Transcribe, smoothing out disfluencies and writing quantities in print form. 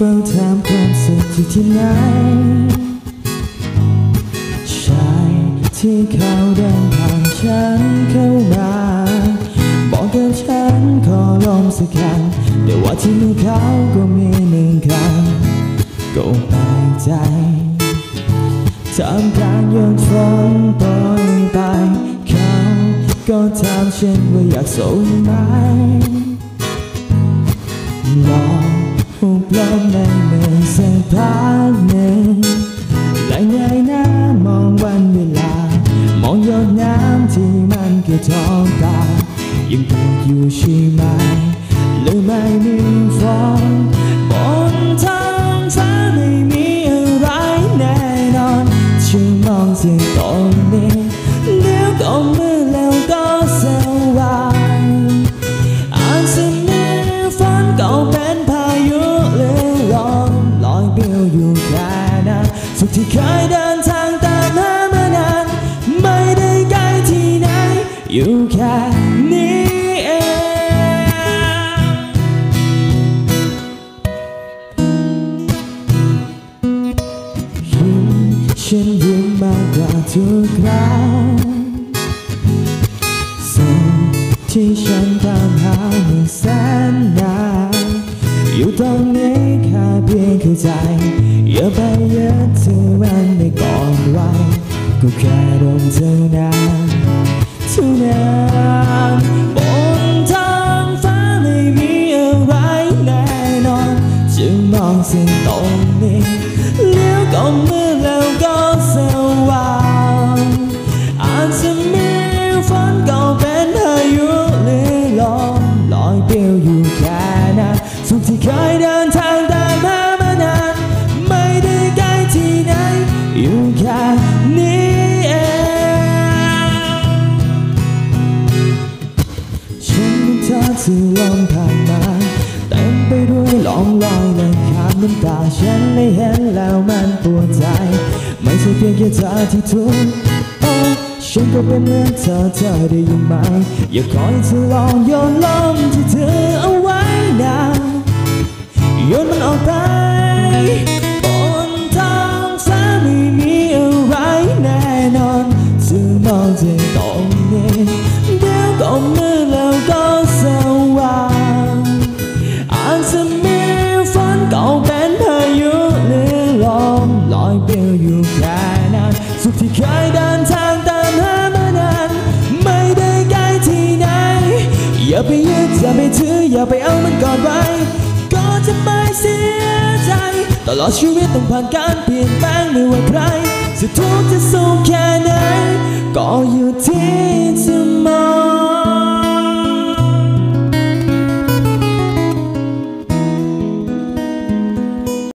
ฝ้าถามความสุขอยู่ที่ไหนชายที่เขาเดินผ่านฉันเข้ามาบอกกับฉันขอลมสักครั้งแต่ว่าที่มือเขาก็มีหนึ่งครั้งก็แปลกใจทำการหยดฝนโปรยไปเขาก็ถามฉันว่าอยากสูงไหมลองหุบลมในมือสักพักหนึ่งและเงยหน้ามองวันเวลามองหยดน้ำที่มันกระทบตายังเปียกอยู่ใช่ไหมหรือไม่มีฝนบนท้องฟ้าไม่มีอะไรแน่นอนฉันมองสิ่งตรงนี้เลี้ยวก็มืดแล้วก็สว่างอาจจะมีฝนก็เป็นพายุหรือลมลอยเบี้ยวอยู่แค่นั้นสุขที่เคยเดินทางตามหามานานไม่ได้ไกลที่ไหนอยู่แค่นี้เองฉันยิ้มมากกว่าทุกครั้งสิ่งที่ฉันตามหาเมื่อแสนนานอยู่ตรงนี้แค่เพียงเข้าใจอย่าไปยึดถือมันไปก่อนไว้ก็แค่ดมเท่านั้นเท่านั้นบนท้องฟ้าไม่มีอะไรแน่นอนจึงมองสิ่งตรงนี้เลี้ยวก็มืดแล้วก็สว่างอาจจะมีฝนก็เป็นพายุหรือลมลอยเบี้ยวอยู่แค่นั้นสุขที่เคยเดินทางตามหามานานไม่ได้ไกลที่ไหนอยู่แค่นี้เองฉันเป็นเธอที่ลมผ่านมาเต็มไปด้วยล่องลอยและขาดน้ำตาฉันได้เห็นแล้วมันปวดใจไม่ใช่เพียงแค่เธอที่ทุกข์ฉันก็เป็นเหมือนเธอได้ยินไหมอยากขอให้เธอลองโยนลมที่เธอเอาไว้นะโยนมันออกไปบนท้องฟ้าไม่มีอะไรแน่นอนจะมองเธอตรงนี้เดี๋ยวก็มืดแล้วก็สว่างอาจจะมีฝนก็เป็นพายุหรือลมลอยเบี้ยวอยู่แค่นั้นสุขที่เคยเดินทางตามหามานานไม่ได้ไกลที่ไหนอย่าไปยึดอย่าไปถืออย่าไปเอามันก่อนไว้ก็จะไม่เสียใจตลอดชีวิตต้องผ่านการเปลี่ยนแปลงไม่ว่าใครจะทุกข์จะสุ